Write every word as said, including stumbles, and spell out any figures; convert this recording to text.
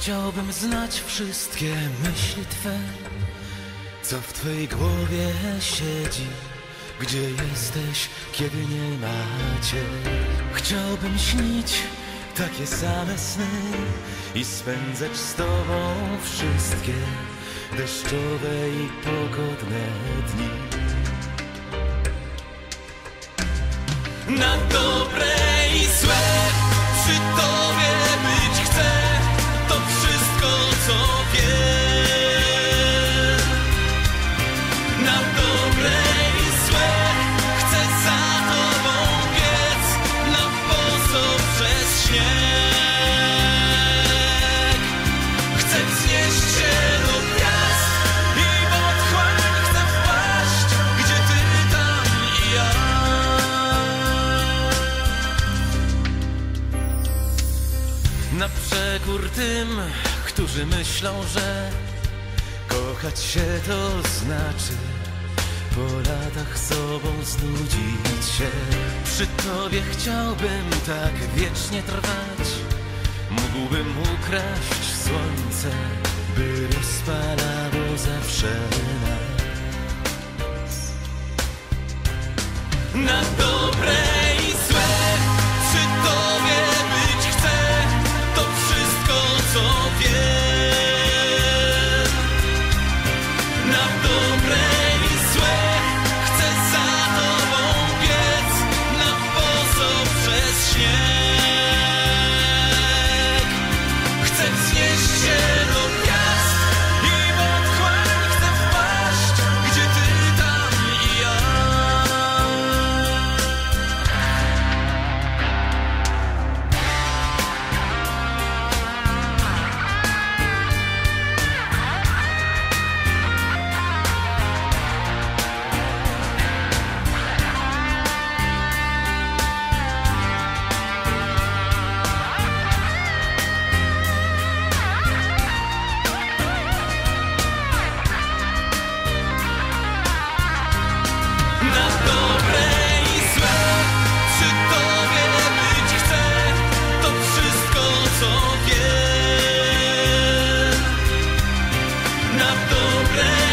Chciałbym znać wszystkie myśli Twe, co w Twej głowie siedzi, gdzie jesteś, kiedy nie ma Cię. Chciałbym śnić takie same sny i spędzać z Tobą wszystkie deszczowe i pogodne dni. Na dobre i złe przy Tobie być chcę, to wszystko co wiem. Na dobre i złe chcę za Tobą biec, na boso przez śnieg. Chcę wznieść się do gwiazd i w otchłań chcę wpaść, gdzie Ty tam i ja. Na przekór tym, którzy myślą, że kochać się to znaczy po latach sobą znudzić się. Przy Tobie chciałbym tak wiecznie trwać, mógłbym ukraść słońce, by rozpalało zawsze nas. Na dobre i złe przy Tobie być chcę, to wszystko co wiem. Na dobre i złe chcę za Tobą biec, na boso przez śnieg. Chcę wznieść się do gwiazd i w otchłań chcę wpaść, gdzie Ty tam i ja. Na dobre i złe przy Tobie być chcę, to wszystko co wiem. Na dobre